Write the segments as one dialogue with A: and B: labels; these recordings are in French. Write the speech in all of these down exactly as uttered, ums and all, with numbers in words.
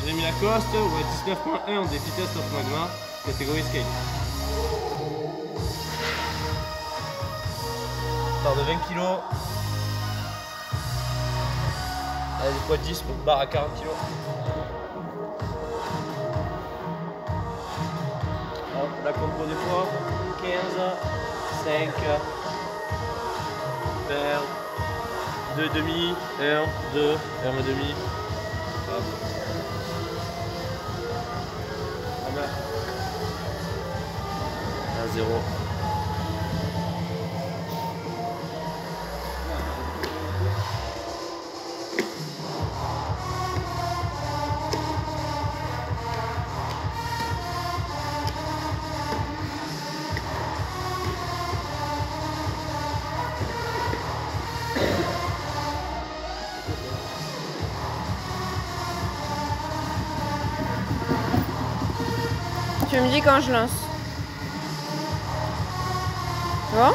A: Jérémy Lacoste, ouais, dix-neuf point un en défi test of magma, catégorie skate. Barre de vingt kilos. Allez, des poids de dix, barre à quarante kilos. Hop, la compo des poids, quinze, cinq, vers deux demi, un, deux, un et demi. Hop. un, zéro.
B: Tu me dis quand je lance. Bon?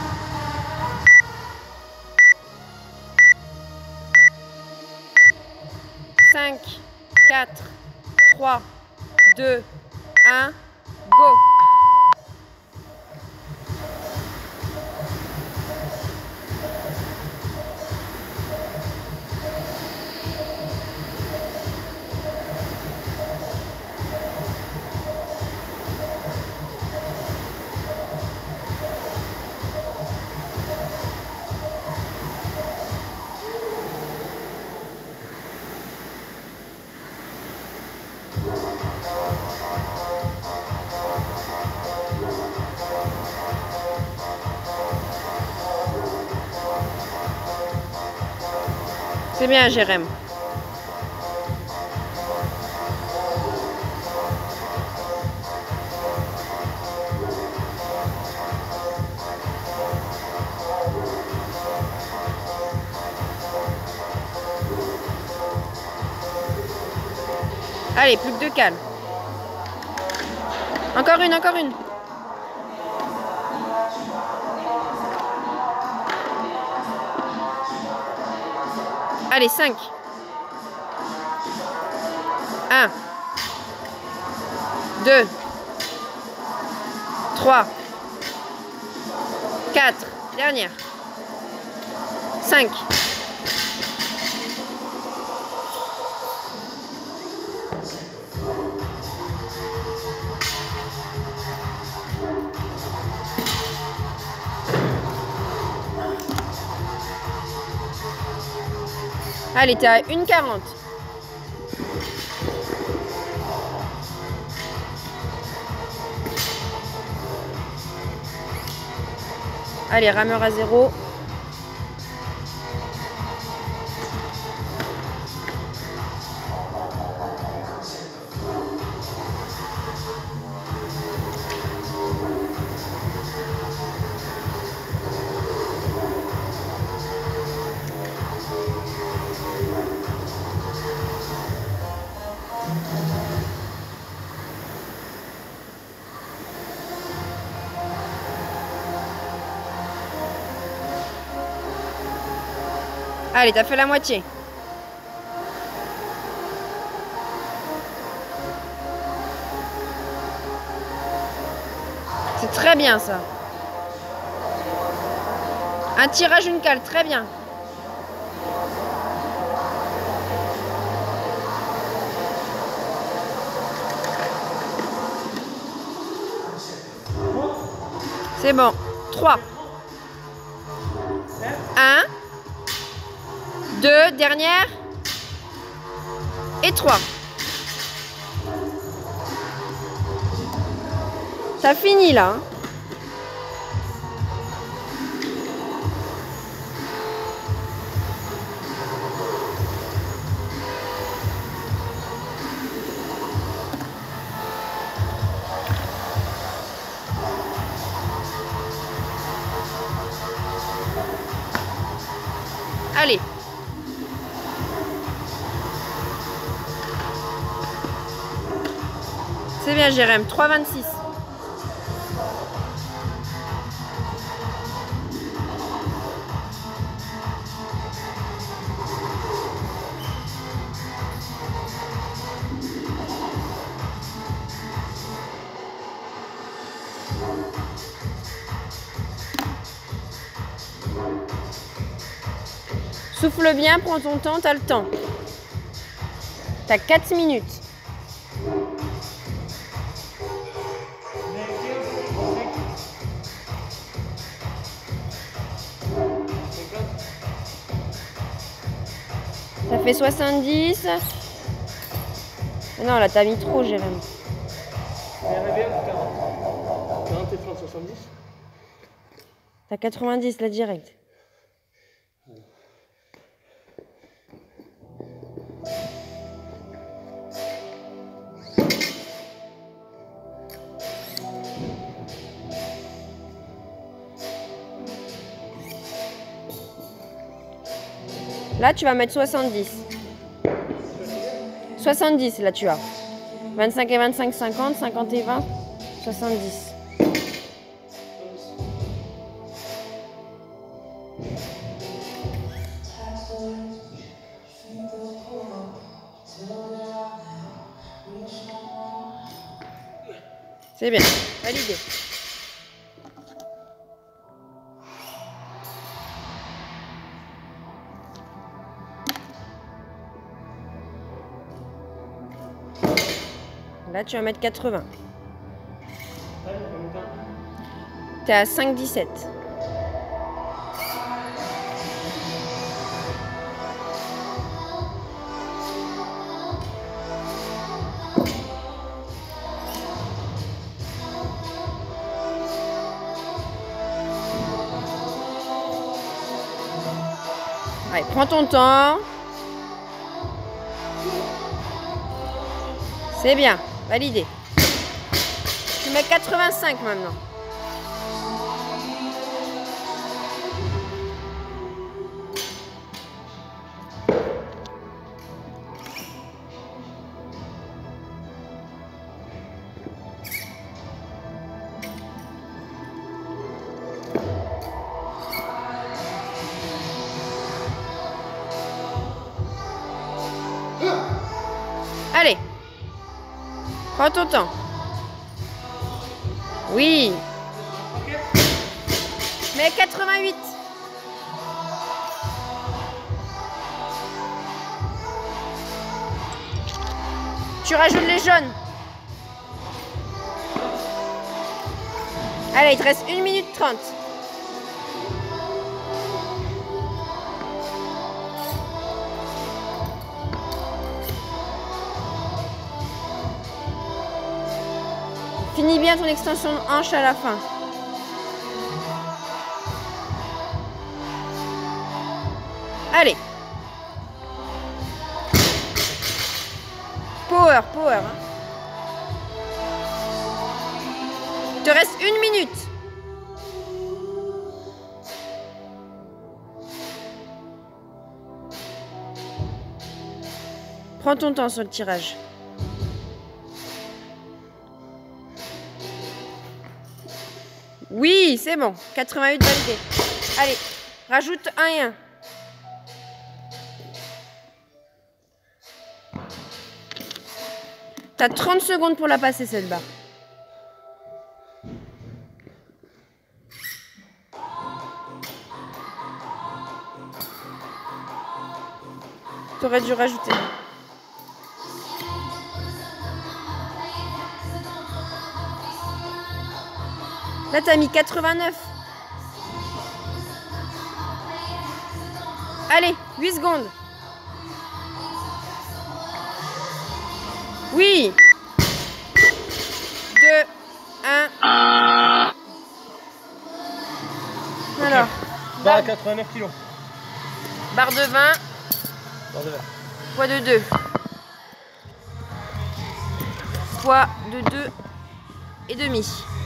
B: cinq, quatre, trois, deux, un, go! C'est bien, Jérém. Allez, plus que deux cales. Encore une, encore une. Allez, cinq. un. deux. trois. quatre. Dernière. cinq. Allez, t'es à une quarante. Allez, rameur à zéro. Allez, t'as fait la moitié. C'est très bien ça. Un tirage, une cale, très bien. C'est bon. trois. un. deux, dernière. Et trois. T'as fini là. Hein. Allez. C'est bien, Jérém. trois vingt-six. Souffle bien, prends ton temps, t'as le temps. T'as quatre minutes. Ça fait soixante-dix. Non, là, t'as mis trop, Jérém.
A: quarante et trente, soixante-dix.
B: T'as quatre-vingt-dix, là, direct. Là, tu vas mettre soixante-dix. soixante-dix, là, tu as. vingt-cinq et vingt-cinq, cinquante. cinquante et vingt, soixante-dix. C'est bien. Validé. Là, tu vas mettre quatre-vingts. T'es à cinq dix-sept. Allez, prends ton temps. C'est bien, validé. Tu mets quatre-vingt-cinq maintenant. Allez. Prends ton temps. Oui. Mais quatre-vingt-huit. Tu rajoutes les jaunes. Allez, il te reste une minute trente. Finis bien ton extension de hanche à la fin. Allez. Power, power. Hein. Il te reste une minute. Prends ton temps sur le tirage. Oui, c'est bon. quatre-vingt-huit validé. Allez, rajoute un et un. T'as trente secondes pour la passer, cette barre. T'aurais dû rajouter. Là, t'as mis quatre-vingt-neuf. Allez, huit secondes. Oui. deux, un. Alors.
A: Okay. Barre à quatre-vingt-neuf kilos.
B: Barre de vingt.
A: Barre de vingt.
B: Poids de deux. Poids de deux et demi.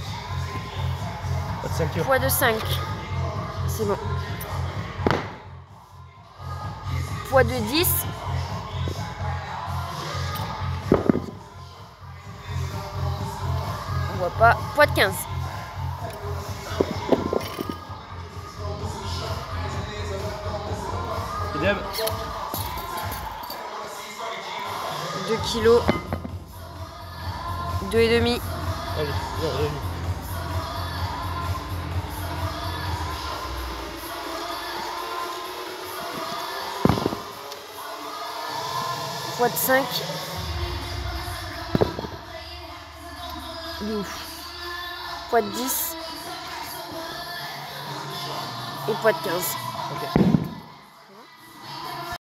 A: cinq kilos.
B: Poids de cinq. C'est bon. Poids de dix. On voit pas. Poids de quinze.
A: Idem.
B: deux kilos. deux et demi.
A: Allez, deux et demi.
B: Poids de cinq. Il est où? Poids de dix. Et poids de quinze.
A: Ok.